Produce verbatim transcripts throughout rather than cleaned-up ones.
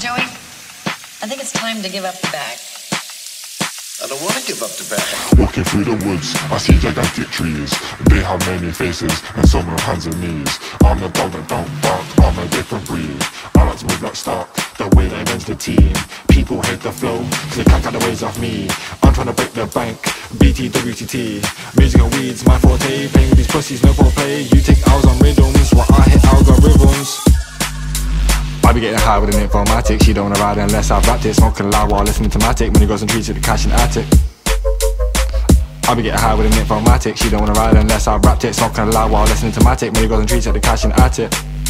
Joey, I think it's time to give up the bag. I don't want to give up the bag. Walking through the woods, I see gigantic trees. They have many faces, and some have hands and knees. I'm the dog that don't bark, I'm a different breed. I like to move like Stark, the way they manage the team. People hate the flow, cause they can't get the ways off me. I'm trying to break the bank, B T W T T. Music and weeds, my forte. Playing with these pussies, no foreplay. You take hours on rhythms, while I hit algorithms. I be getting high with an informatic. She don't wanna ride unless I've rapped it. Smoking loud while listening to Matic. Money goes and treats it, the cash in the attic. I be getting high with an informatic. She don't wanna ride unless I've rapped it. Smoking loud while listening to Matic. Money goes and treats it, the cash in the attic.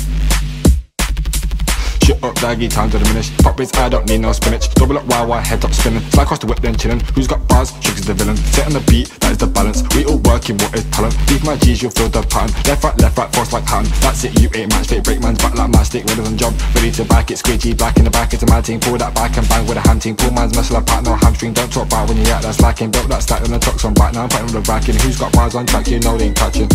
Shut up, daggy, time to diminish. Pop bits, I don't need no spinach. Double up, Y Y, head up spinning. Slide across the whip, then chillin'. Who's got bars? Sugar's the villain. Sit on the beat, that is the balance. We all working, what is talent? Leave my G's, you'll feel the pattern. Left, right, left, right, force like pattern. That's it, you ain't match fit. Break man's back like matchstick, ready than job. Ready to back it, squidgy, black in the back, it's a mad team. Pull that back and bang with a hand team. Pull man's muscle apart, no hamstring. Don't talk about when you act that's lacking. Built that stack on the trucks on back. Now I'm fighting with the racking. Who's got bars on track? You know they ain't catching.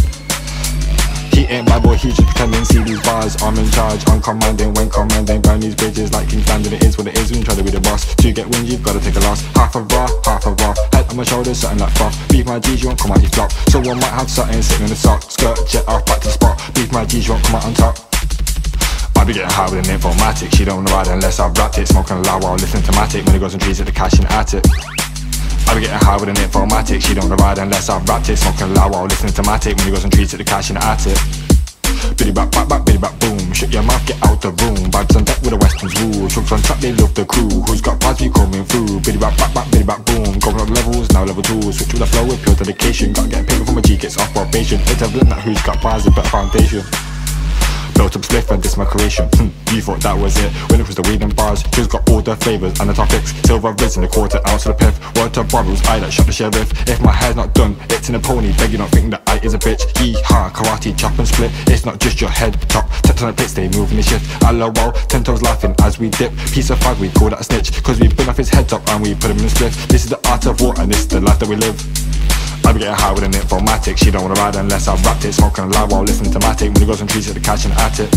He ain't my boy, he's just pretending. See these bars, I'm in charge, I'm commanding. When commanding, burn these bridges like King Standing. It is what it is when you try to be the boss. To get wins, you've gotta take a loss. Half a raw, half a raw. Head on my shoulders, something like froth. Beef my G's, you won't come out your flop. So one might have something sitting in the sock. Skirt, jet off, back to the spot. Beef my G's, you won't come out on top. I be getting high with an informatic. She don't wanna ride unless I've rapped it. Smoking loud while listening to Matic. Money goes and treats it, the cash in the attic. I be getting high with an informatic. She don't wanna ride unless I've rapped it. Smoking loud while listening to Matic. Money goes and treats it, the cash in the attic. Biddy back, back, back, biddy back, boom. Shut your mouth, get out the room. Vibes on deck with the Westerns rule. Trucks on track, they love the crew. Who's got bars, we coming through. Biddy back, back, back, biddy back, boom. Going up levels, now level two. Switch with the flow with pure dedication. Gotta get paid before my G gets off probation. Hit a blend that who's got bars, a better foundation. Built up spliff and this my creation. Hm, you thought that was it. When it was the weed and bars, who's got all the flavours and the topics. Silver riz in the quarter ounce of the piff. Word to borrows, I that shot the sheriff. If my hair's not done, it's in a pony. Beg you don't think that I is a bitch. Yee-ha, karate, chop and split. It's not just your head top. Tapped on the pit, stay moving the shift. Hello, well, ten toes laughing as we dip. Piece of fag, we call that a snitch. Cause we bring off his head top and we put him in a split. This is the art of war and this is the life that we live. I be getting high with an informatic. She don't wanna ride unless I've rapped it. Smoking loud while listening to Matic. When he goes and treats it, the cash and at it.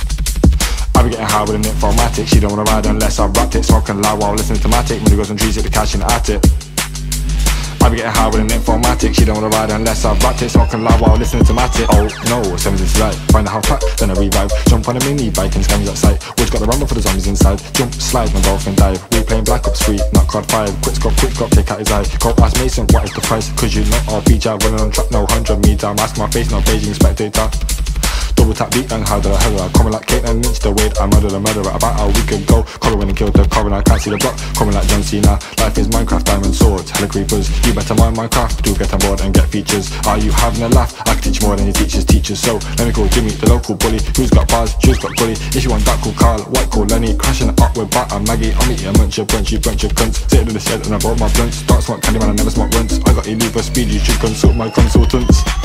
I be getting high with an informatic. She don't wanna ride unless I've rapped it. Smoking loud while listening to Matic. When he goes and treats it, the cash and at it. I be getting high with an informatic. She don't wanna ride unless I've rapped it. Smoking loud while listening to Matic. Oh no, sevens is right. Find the house pack, then I revive. Jump on a mini bike and scams outside. Always got the rumble for the zombies inside. Jump, slide, my dolphin dive. We playing Black Ops three, not COD five. Quick scope, quick scope, take out his eye. Go ask Mason, what is the price? Cause you know I'll beat ya. Running on track, no hundred meter. Mask my face, no Beijing spectator. Double tap beat and how did I hurry? Coming like Kate and Lynch, the weight I murdered a murderer. About how we could go. Collar and killed the coroner, I can't see the block. Coming like John Cena. Life is Minecraft, diamond swords, hella creepers. You better mind Minecraft, do get on board and get features. Are you having a laugh? I can teach more than your teachers teachers. So let me call Jimmy, the local bully. Who's got bars? Who's got bully? If you want that, call Carl. White call Lenny. Crashing it up with Bat and Maggie. I'll meet you a munch, a bunch, you bunch of cunts. Sitting in the shed and I bought my blunts. Dark smoke candy man, I never smoke blunts. I got illegal speed, you should consult my consultants.